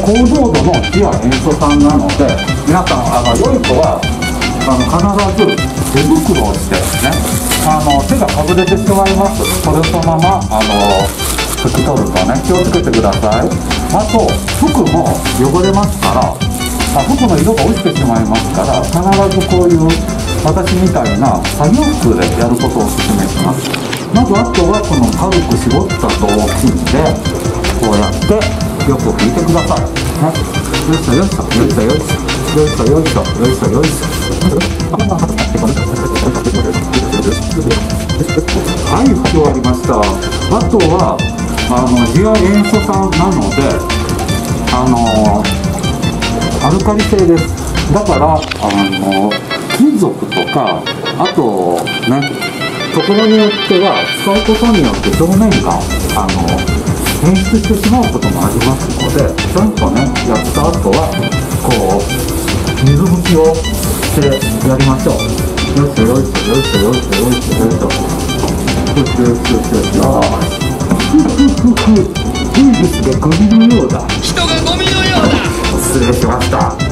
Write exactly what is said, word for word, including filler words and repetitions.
高濃度の次は塩素酸なので、皆さんあの良い子はあの必ず手袋をしてね、あの手がかぶれてしまいます。それそのままあの拭き取るとね、気をつけてください。あと服も汚れますから、あ服の色が落ちてしまいますから、必ずこういう私みたいな作業服でやることをお勧めします。まずあとはこの軽く絞った雑巾でこうやってよく拭いてください、ね、よいしょよいしょよいしょよいしょよいしょよいしょよいしょはい、拭き終わりました。あとはあの次亜塩素酸なので、あのアルカリ性です。だからあの金属とか、あとね、ところによっては使うことによって表面があの変質してしまうこともありますので、ちゃんとねやった後はこう水拭きをしてやりましょう。よいしょよいしょよいしょよいしょよいしょよいしょよしよしよしよしよし。ふふふふウイルスがゴミのようだ。 人がゴミのようだ。 失礼しました。